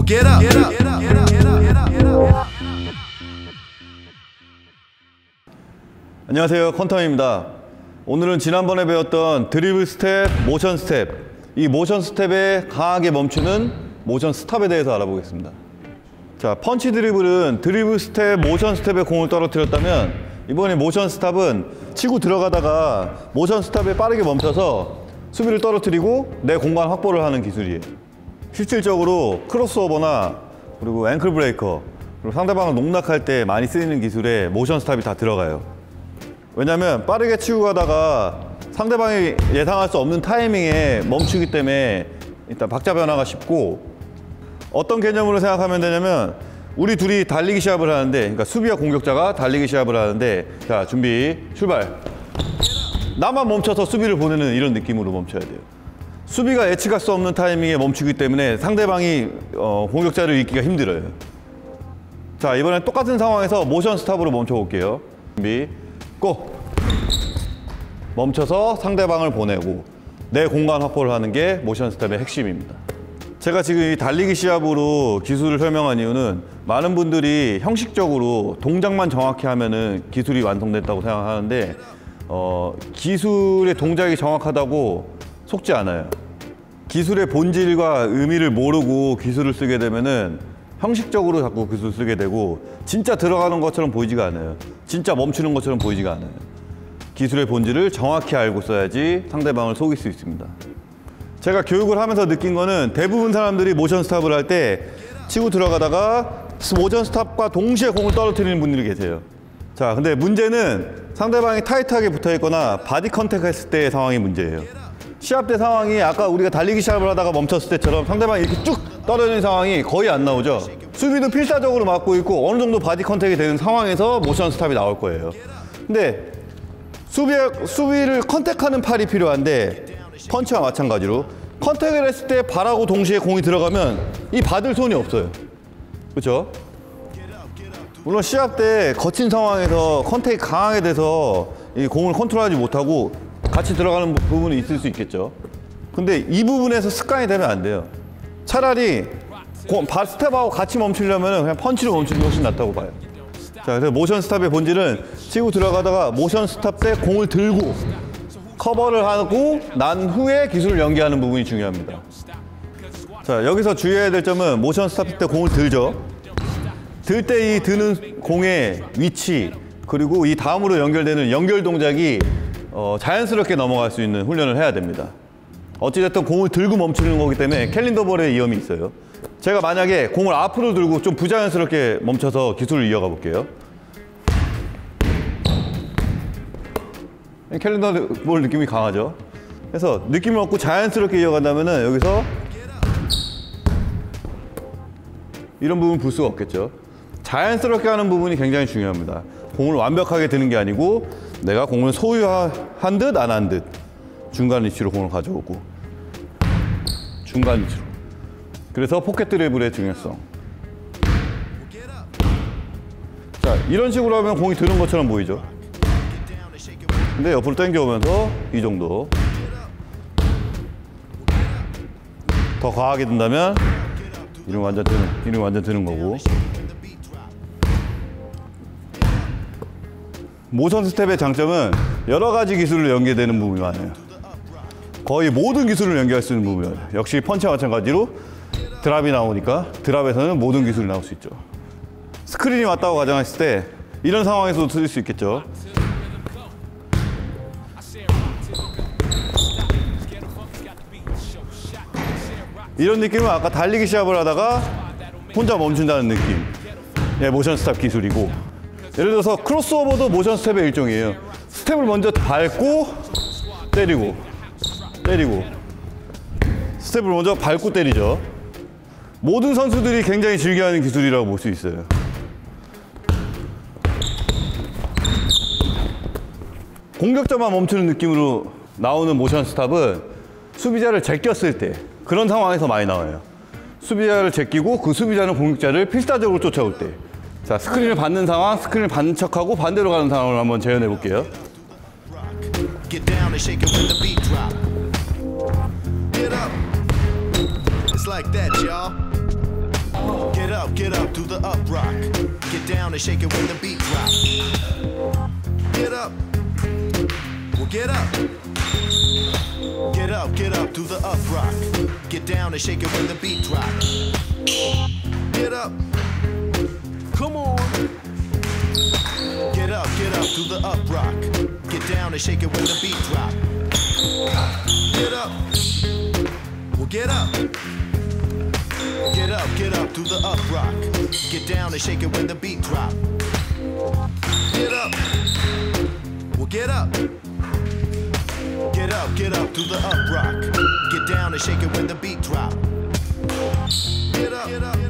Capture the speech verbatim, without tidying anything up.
get up, get up, get up, get up, get up, get up, get up. 안녕하세요, 컨텀입니다. 오늘은 지난번에 배웠던 드리블 스텝, 모션 스텝, 이 모션 스텝에 강하게 멈추는 모션 스탑에 대해서 알아보겠습니다. 자, 펀치 드리블은 드리블 스텝, 모션 스텝에 공을 떨어뜨렸다면, 이번에 모션 스탑은 치고 들어가다가 모션 스탑에 빠르게 멈춰서 수비를 떨어뜨리고 내 공간 확보를 하는 기술이에요. 실질적으로 크로스오버나 그리고 앵클 브레이커, 그리고 상대방을 농락할 때 많이 쓰이는 기술에 모션 스탑이 다 들어가요. 왜냐면 빠르게 치고 가다가 상대방이 예상할 수 없는 타이밍에 멈추기 때문에 일단 박자 변화가 쉽고, 어떤 개념으로 생각하면 되냐면 우리 둘이 달리기 시합을 하는데, 그러니까 수비와 공격자가 달리기 시합을 하는데, 자, 준비, 출발. 나만 멈춰서 수비를 보내는 이런 느낌으로 멈춰야 돼요. 수비가 예측할 수 없는 타이밍에 멈추기 때문에 상대방이 어, 공격자를 읽기가 힘들어요. 자, 이번엔 똑같은 상황에서 모션 스탑으로 멈춰 볼게요. 준비, 고! 멈춰서 상대방을 보내고 내 공간 확보를 하는 게 모션 스텝의 핵심입니다. 제가 지금 이 달리기 시합으로 기술을 설명한 이유는, 많은 분들이 형식적으로 동작만 정확히 하면은 기술이 완성됐다고 생각하는데, 어, 기술의 동작이 정확하다고 속지 않아요. 기술의 본질과 의미를 모르고 기술을 쓰게 되면은 형식적으로 자꾸 기술을 쓰게 되고, 진짜 들어가는 것처럼 보이지가 않아요. 진짜 멈추는 것처럼 보이지가 않아요. 기술의 본질을 정확히 알고 써야지 상대방을 속일 수 있습니다. 제가 교육을 하면서 느낀 거는, 대부분 사람들이 모션 스탑을 할 때 치고 들어가다가 모션 스탑과 동시에 공을 떨어뜨리는 분들이 계세요. 자, 근데 문제는 상대방이 타이트하게 붙어 있거나 바디 컨택 했을 때의 상황이 문제예요. 시합 때 상황이 아까 우리가 달리기 시합을 하다가 멈췄을 때처럼 상대방이 이렇게 쭉 떨어지는 상황이 거의 안 나오죠. 수비도 필사적으로 막고 있고 어느 정도 바디 컨택이 되는 상황에서 모션 스탑이 나올 거예요. 근데 수비, 수비를 컨택하는 팔이 필요한데, 펀치와 마찬가지로 컨택을 했을 때 발하고 동시에 공이 들어가면 이 받을 손이 없어요. 그렇죠? 물론 시합 때 거친 상황에서 컨택이 강하게 돼서 이 공을 컨트롤하지 못하고 같이 들어가는 부분이 있을 수 있겠죠. 근데 이 부분에서 습관이 되면 안 돼요. 차라리 공, 발 스텝하고 같이 멈추려면 그냥 펀치로 멈추는 게 훨씬 낫다고 봐요. 자, 그래서 모션 스탑의 본질은 치고 들어가다가 모션 스탑 때 공을 들고 커버를 하고 난 후에 기술을 연계하는 부분이 중요합니다. 자, 여기서 주의해야 될 점은, 모션 스탑 때 공을 들죠. 들 때 이 드는 공의 위치, 그리고 이 다음으로 연결되는 연결 동작이 어, 자연스럽게 넘어갈 수 있는 훈련을 해야 됩니다. 어찌됐든 공을 들고 멈추는 거기 때문에 캘린더볼의 위험이 있어요. 제가 만약에 공을 앞으로 들고 좀 부자연스럽게 멈춰서 기술을 이어가 볼게요. 캘린더볼 느낌이 강하죠. 그래서 느낌을 얻고 자연스럽게 이어간다면은 여기서 이런 부분 볼 수가 없겠죠. 자연스럽게 하는 부분이 굉장히 중요합니다. 공을 완벽하게 드는 게 아니고 내가 공을 소유한 듯 안 한 듯 중간 위치로 공을 가져오고 중간 위치로. 그래서 포켓 드리블의 중요성. 자, 이런 식으로 하면 공이 드는 것처럼 보이죠. 근데 옆으로 당겨오면서 이 정도. 더 과하게 든다면 이름 완전 드는, 이름 완전 드는 거고. 모션 스텝의 장점은 여러 가지 기술을 연계되는 부분이 많아요. 거의 모든 기술을 연계할 수 있는 부분이에요. 역시 펀치와 마찬가지로 드랍이 나오니까 드랍에서는 모든 기술이 나올 수 있죠. 스크린이 왔다고 가정했을 때 이런 상황에서도 쓸 수 있겠죠. 이런 느낌은 아까 달리기 시합을 하다가 혼자 멈춘다는 느낌. 예, 모션 스탑 기술이고, 예를 들어서 크로스오버도 모션 스텝의 일종이에요. 스텝을 먼저 밟고 때리고 때리고 스텝을 먼저 밟고 때리죠. 모든 선수들이 굉장히 즐겨하는 기술이라고 볼 수 있어요. 공격자만 멈추는 느낌으로 나오는 모션 스탑은 수비자를 제꼈을 때, 그런 상황에서 많이 나와요. 수비자를 제끼고 그 수비자는 공격자를 필사적으로 쫓아올 때. 자, 스크린을 받는 상황, 스크린을 받는 척하고 반대로 가는 상황을 한번 재현해 볼게요. Get up, get up, do the up rock. Get down and shake it when the beat drop. Get up, well get up. Get up, get up, do the up rock. Get down and shake it when the beat drop. Get up, come on. Get up, get up, do the up rock. Get down and shake it when the beat drop. Get up, well get up. Get up, get up, do the up rock. Get down and shake it when the beat drop. Get up, well get up. Get up, get up, do the up rock. Get down and shake it when the beat drop. Get up, get up.